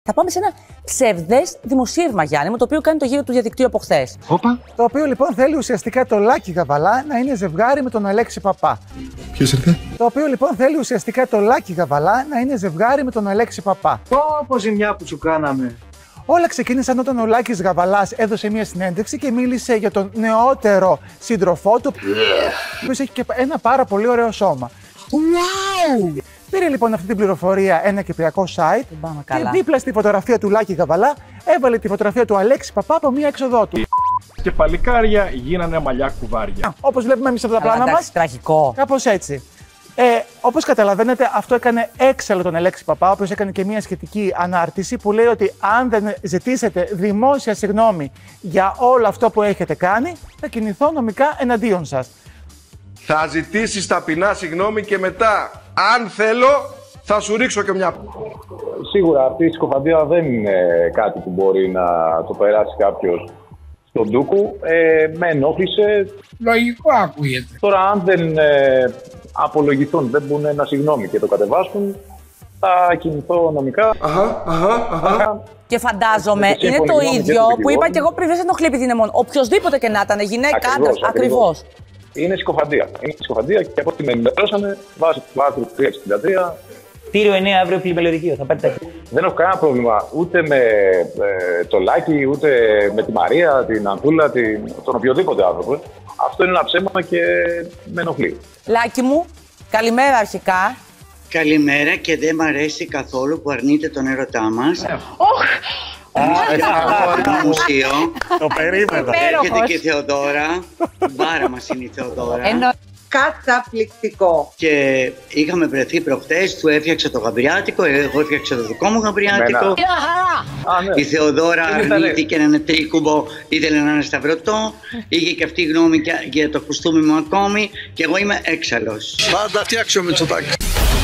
Θα πάμε σε ένα ψευδές δημοσίευμα, Γιάννη μου, το οποίο κάνει το γύρο του διαδικτύου από χθες. Το οποίο λοιπόν θέλει ουσιαστικά το Λάκη Γαβαλά να είναι ζευγάρι με τον Αλέξη Παπά. Ποιος ήρθε? Το οποίο λοιπόν θέλει ουσιαστικά το Λάκη Γαβαλά να είναι ζευγάρι με τον Αλέξη Παπά. Πω ζημιά που σου κάναμε. Όλα ξεκίνησαν όταν ο Λάκης Γαβαλάς έδωσε μια συνέντευξη και μίλησε για τον νεότερο σύντροφό του, ο οποίος έχει και ένα πάρα πολύ ωραίο σώμα. Wow! Πήρε λοιπόν αυτή την πληροφορία ένα κυπριακό site και καλά. δίπλα στη φωτογραφία του Λάκη Γαβαλά έβαλε τη φωτογραφία του Αλέξη Παπά από μία έξοδό του. Και παλικάρια γίνανε μαλλιά κουβάρια. Όπως βλέπουμε εμείς από τα πλάνα μας, Τραγικό. κάπως έτσι. Όπως καταλαβαίνετε, αυτό έκανε έξαλλο τον Αλέξη Παπά, ο οποίος έκανε και μια σχετική ανάρτηση που λέει ότι αν δεν ζητήσετε δημόσια συγγνώμη για όλο αυτό που έχετε κάνει, θα κινηθώ νομικά εναντίον σας. Θα ζητήσεις ταπεινά συγγνώμη και μετά, αν θέλω, θα σου ρίξω και μια... Σίγουρα αυτή η συκοφαντία δεν είναι κάτι που μπορεί να το περάσει κάποιος στον ντούκου. Με ενόχλησε. Λογικό ακούγεται. Τώρα αν δεν απολογηθούν, δεν μπουν ένα συγγνώμη και το κατεβάσουν, θα κινηθώ νομικά. Και φαντάζομαι είναι το ίδιο που είπα και εγώ πριν, δεν σε ενοχλεί επειδή είναι μόνο. Οποιοςδήποτε και να ήταν, γυναίκα, άντρας, ακριβώς. Είναι συκοφαντία. Είναι συκοφαντία και από ό,τι με ενημερώσανε, βάσει του άρθρου 363. Κτίριο 9 αύριο πλημελιωδικείο, θα πάρει τα χέρια. Δεν έχω κανένα πρόβλημα ούτε με το Λάκη, ούτε με τη Μαρία, την Ανθούλα, τον οποιοδήποτε άνθρωπο. Αυτό είναι ένα ψέμα και με ενοχλεί. Λάκη μου, καλημέρα αρχικά. Καλημέρα και δεν μ' αρέσει καθόλου που αρνείται τον έρωτά μας. Το μουσείο. Το περίμενα. Έρχεται και η Θεοδώρα. Μπάρα μας είναι η Θεοδώρα. Καταπληκτικό. Και είχαμε βρεθεί προχτές, του έφτιαξε το γαμπριάτικο, εγώ έφτιαξα το δικό μου γαμπριάτικο. Η Θεοδώρα αρνήθηκε να είναι τρίκουμπο, ήθελε να είναι σταυρωτό. Είχε και αυτή γνώμη για το κουστούμι μου ακόμη και εγώ είμαι έξαλλος. Πάντα φτιάξω Μητσοτάκη.